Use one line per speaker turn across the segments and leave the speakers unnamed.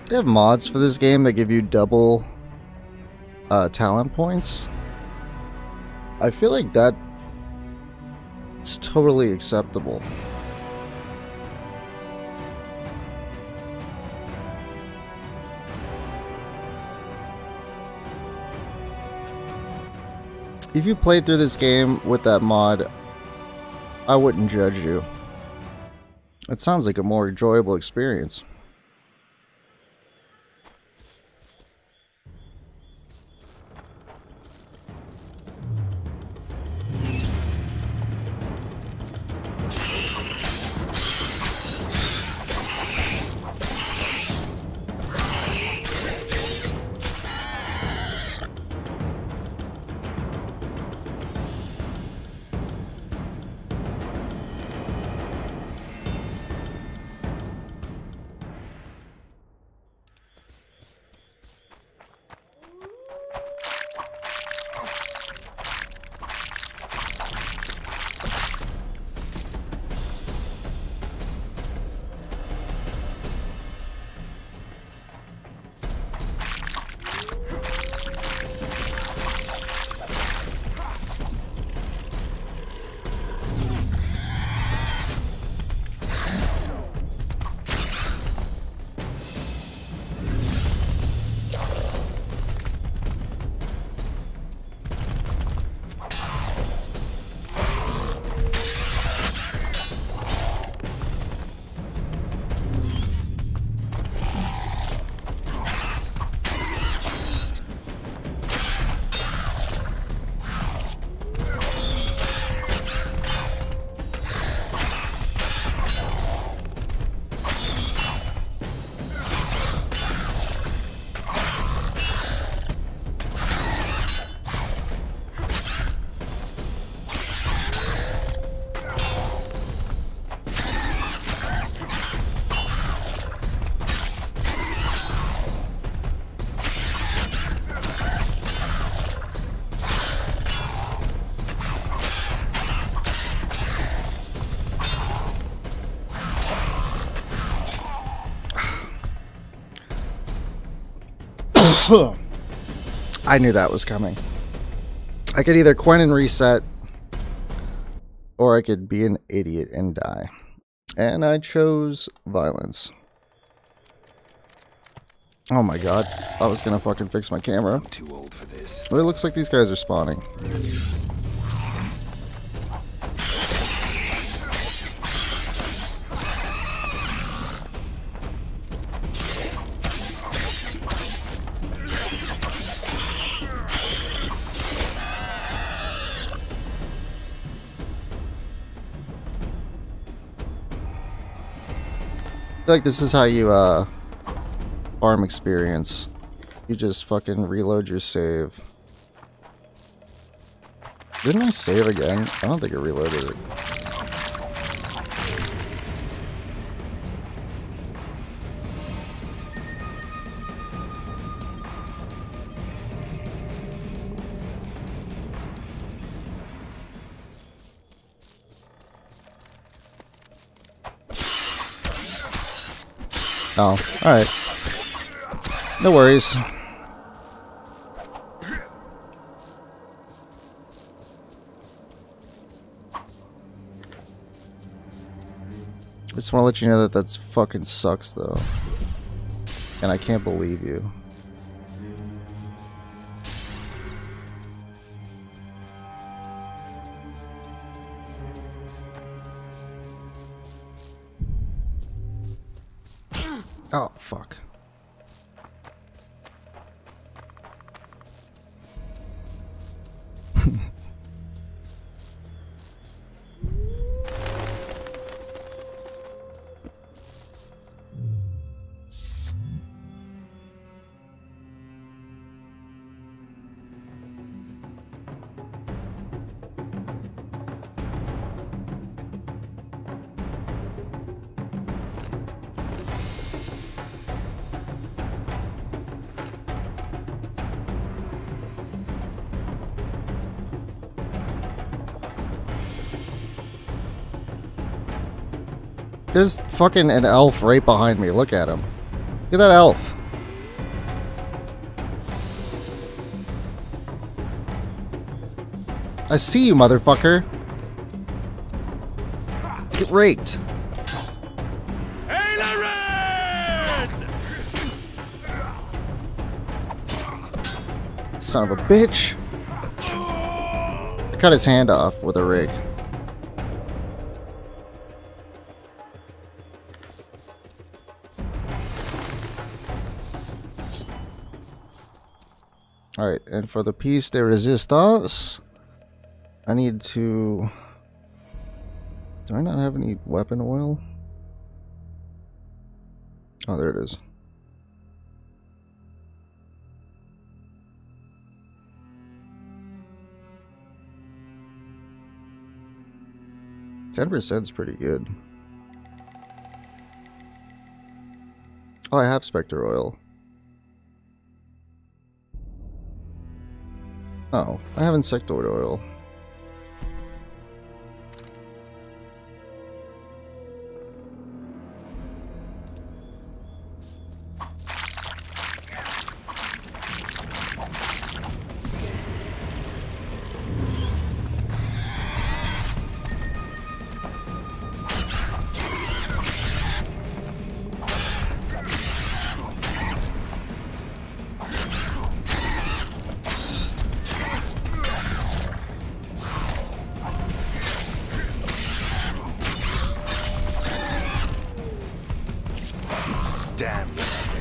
They have mods for this game that give you double talent points. I feel like that it's totally acceptable. If you played through this game with that mod, I wouldn't judge you. It sounds like a more enjoyable experience. I knew that was coming. I could either Quen and reset, or I could be an idiot and die. And I chose violence. Oh my god. I was gonna fucking fix my camera.
I'm too old for this.
But it looks like these guys are spawning. I feel like this is how you farm experience. You just fucking reload your save. Didn't I save again? I don't think I reloaded it. Oh, alright. No worries. I just want to let you know that that's fucking sucks, though. And I can't believe you. Oh, fuck. There's fucking an elf right behind me. Look at him. Look at that elf. I see you, motherfucker. Get raked. Son of a bitch. I cut his hand off with a rake. Alright, and for the piece de resistance, I need to... Do I not have any weapon oil? Oh, there it is. %'s pretty good. Oh, I have Spectre oil. Oh, I have insectoid oil.
Damn.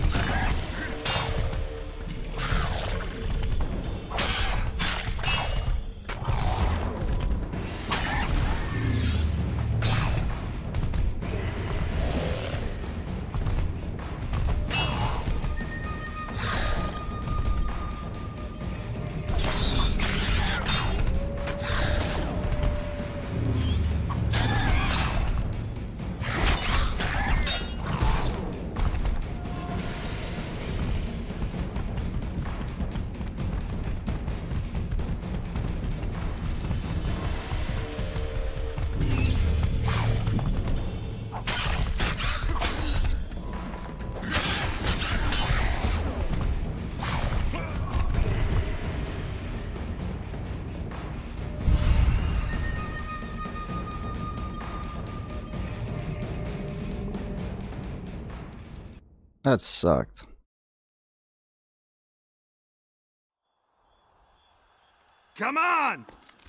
That sucked.
Come on!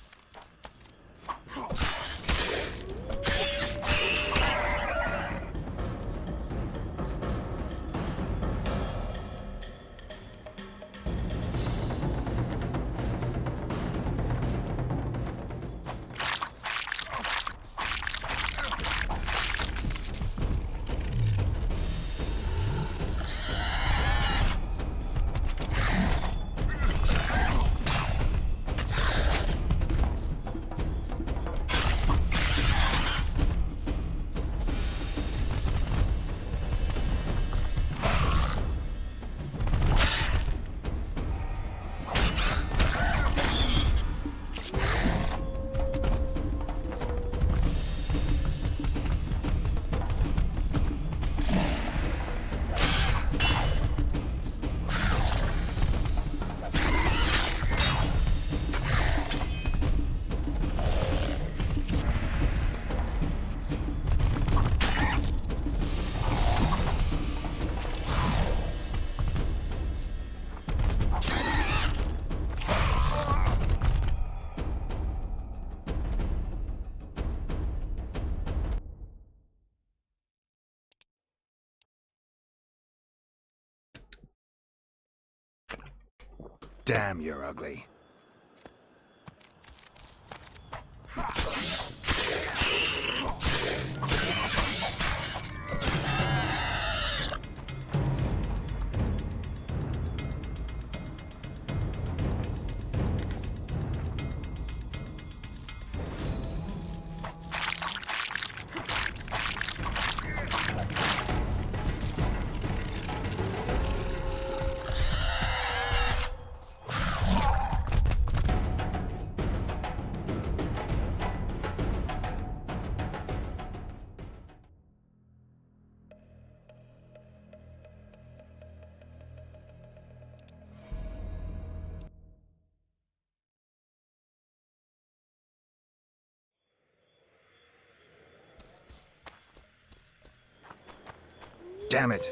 Damn, you're ugly. Damn it.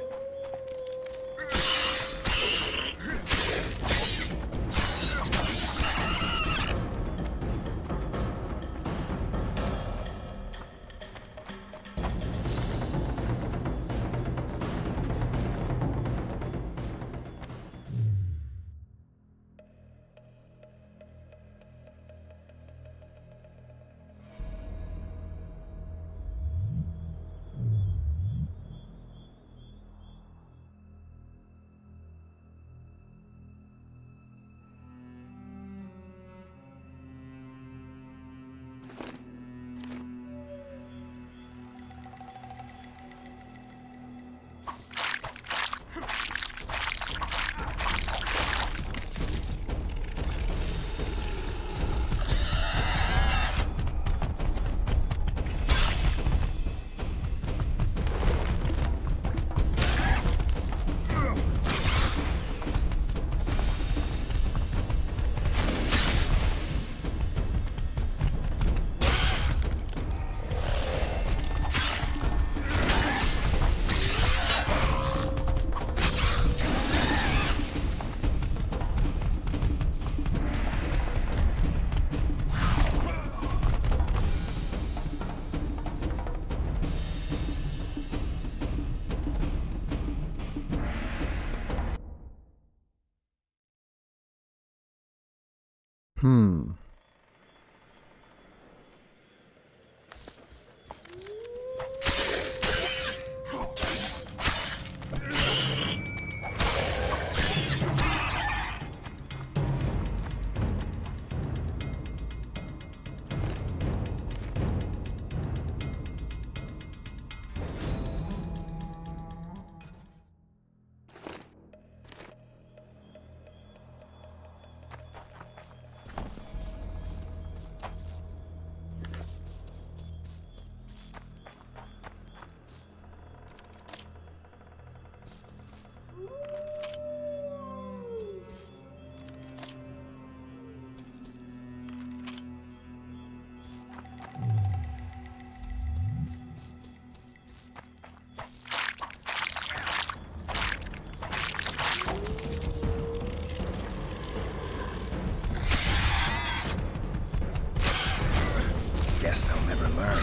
Guess they'll never learn.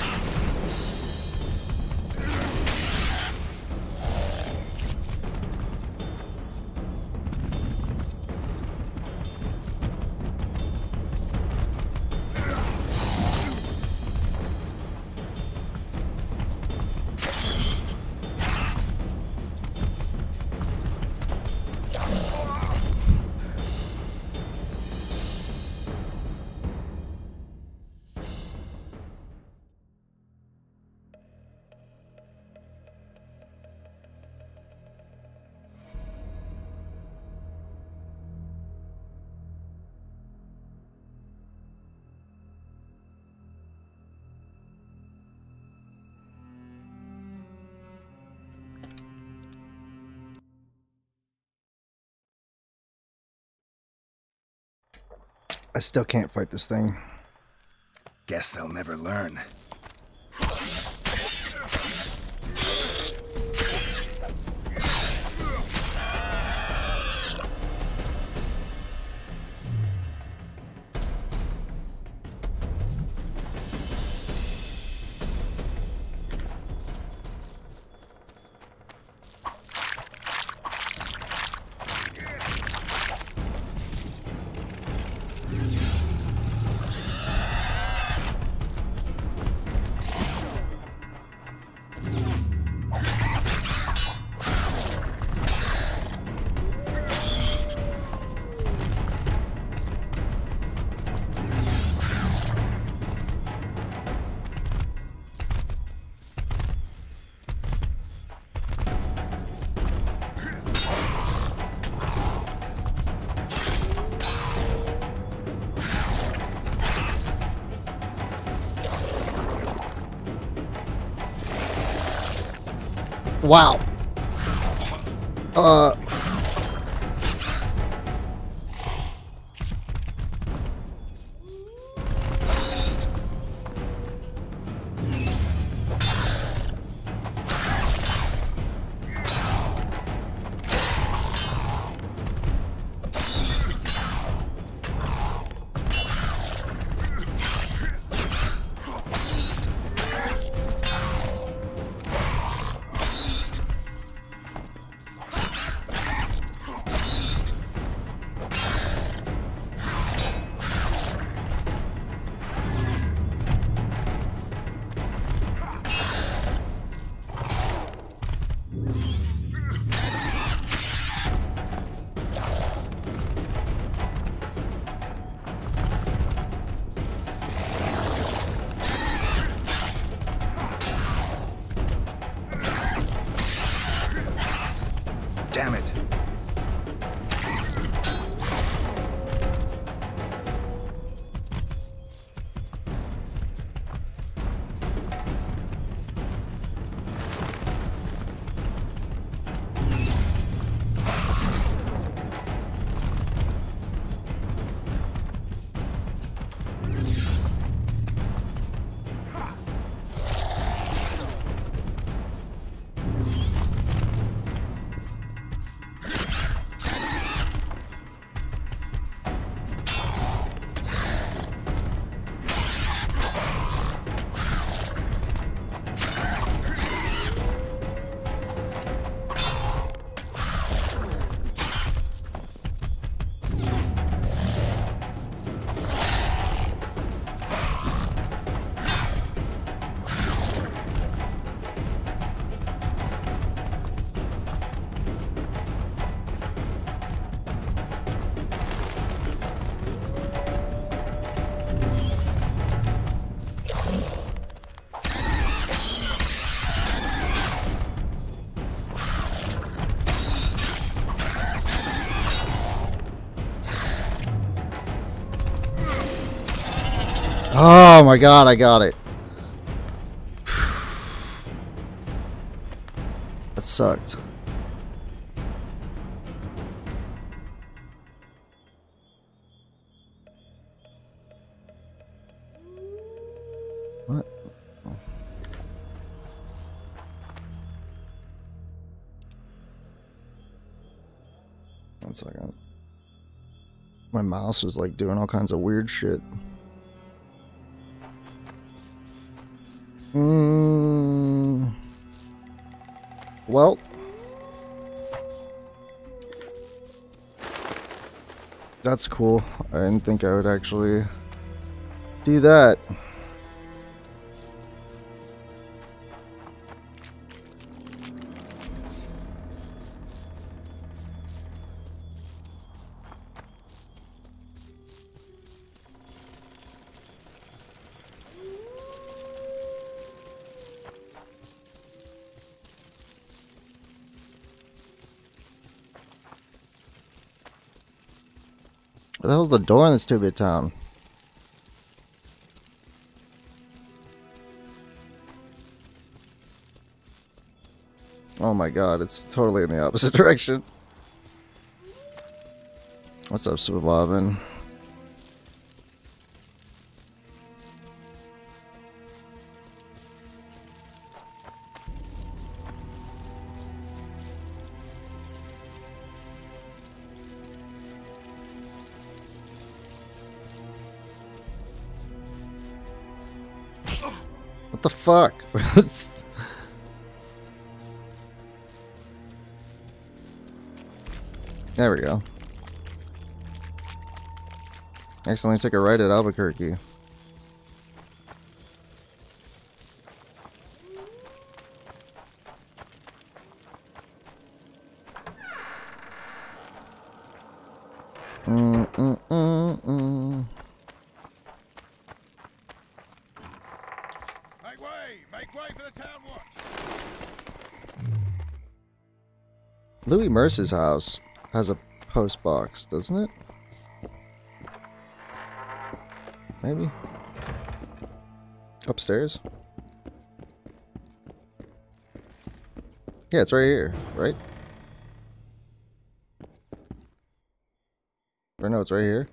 I still can't fight this thing.
Guess they'll never learn.
Wow.
Damn it.
Oh my god, I got it. That sucked. What? Oh. One second. My mouse was like doing all kinds of weird shit. Well. That's cool. I didn't think I would actually do that. What the hell's the door in this 2-bit town? Oh my god, it's totally in the opposite direction. What's up, Super Bobbin? What the fuck? There we go. Accidentally took a right at Albuquerque.
Make way for the town watch.
Louis Merce's house has a post box, doesn't it? Maybe. Upstairs? Yeah, it's right here, right? Or no, it's right here.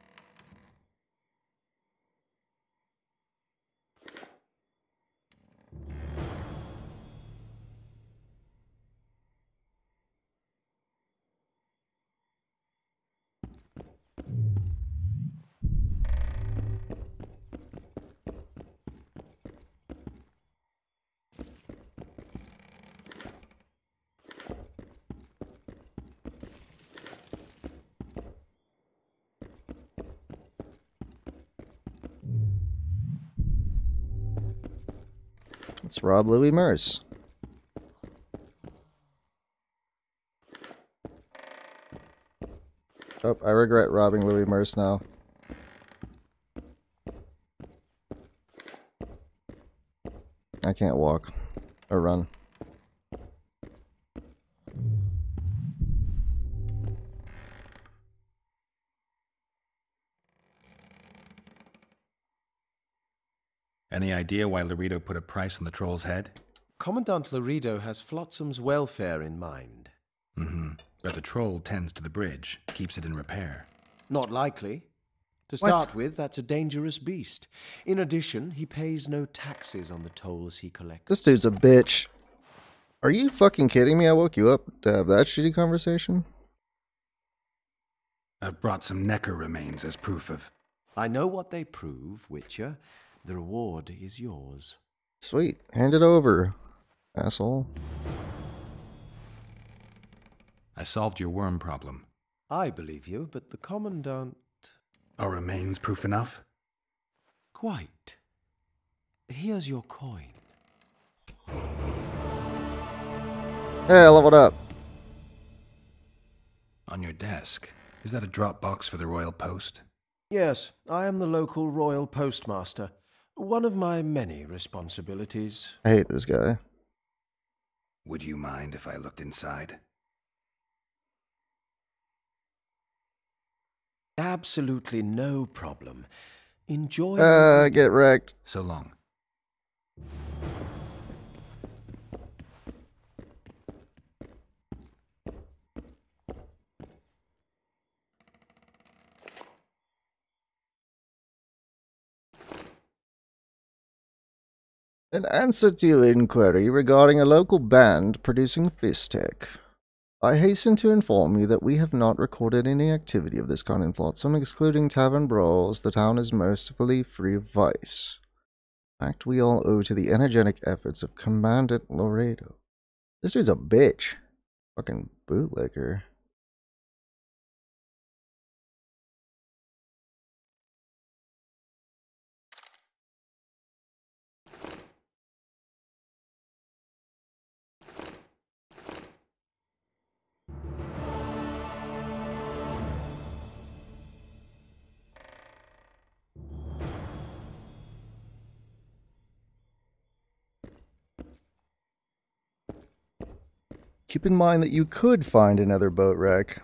Let's rob Louis Merce. Oh, I regret robbing Louis Merce now. I can't walk or run.
Any idea why Laredo put a price on the troll's head?
Commandant Laredo has Flotsam's welfare in mind.
But the troll tends to the bridge, keeps it in repair.
Not likely. To start with, that's a dangerous beast. In addition, he pays no taxes on the tolls he collects.
This dude's a bitch. Are you fucking kidding me? I woke you up to have that shitty conversation?
I've brought some Necker remains as proof of...
I know what they prove, Witcher. The reward is yours.
Sweet. Hand it over, asshole.
I solved your worm problem.
I believe you, but the Commandant...
Are remains proof enough?
Quite. Here's your coin.
Hey, I leveled up.
On your desk. Is that a drop box for the Royal Post?
Yes, I am the local royal postmaster. One of my many responsibilities.
I hate this guy.
Would you mind if I looked inside?
Absolutely no problem. Enjoy...
Get wrecked.
So long.
An answer to your inquiry regarding a local band producing fish tech. I hasten to inform you that we have not recorded any activity of this kind in Flotsam, excluding tavern brawls. The town is mercifully free of vice. Fact we all owe to the energetic efforts of Commandant Laredo. This dude's a bitch. Fucking bootlicker. Keep in mind that you could find another boat wreck.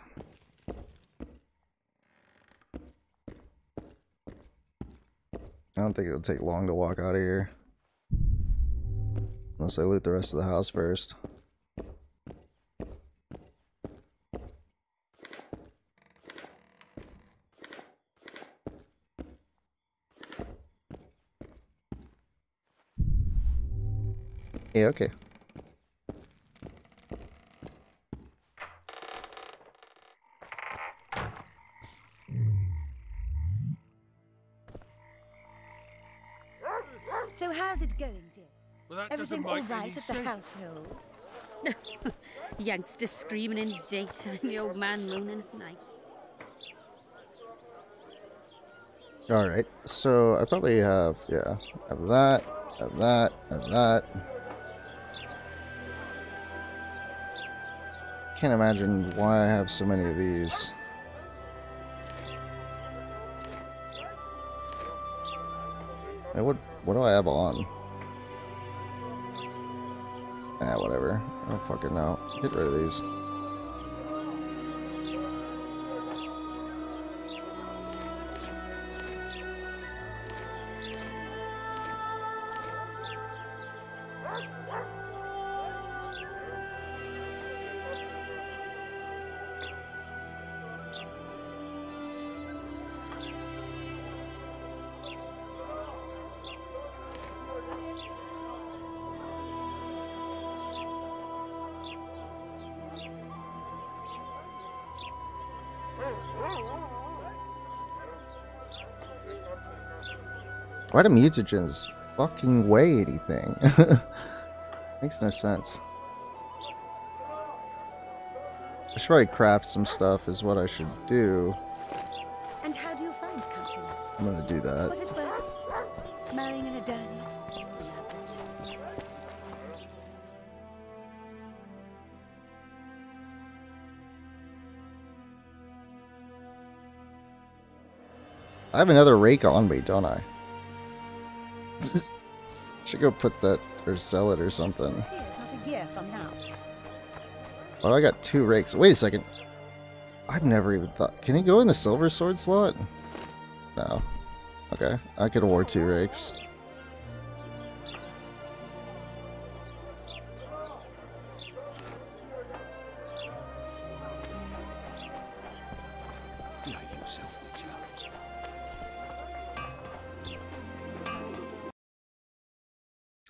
I don't think it'll take long to walk out of here. Unless I loot the rest of the house first. Yeah, okay.
So how's it going, dear?
Well, that
Everything
doesn't
all
make
right
any
at the
sense.
household?
Youngster screaming in daytime, the old man moaning at night.
Alright, so I probably have, yeah, have that, have that, have that. Can't imagine why I have so many of these. Hey, what do I have on? Ah, whatever. I don't fucking know. Get rid of these. Why do mutagens fucking weigh anything? Makes no sense. I should probably craft some stuff is what I should do.
And how do you find countrymen?
I'm gonna do that.
Was it worth it? Marrying an Adani?
I have another rake on me, don't I? Should go put that or sell it or something.
Here's not a year from now.
Oh, I got 2 rakes. Wait a second. I've never even thought. Can he go in the silver sword slot? No. Okay. I could award 2 rakes.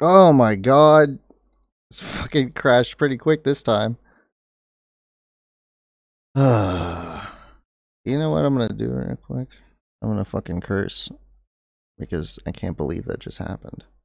Oh my god. It's fucking crashed pretty quick this time. You know what I'm gonna do real quick? I'm gonna fucking curse. Because I can't believe that just happened.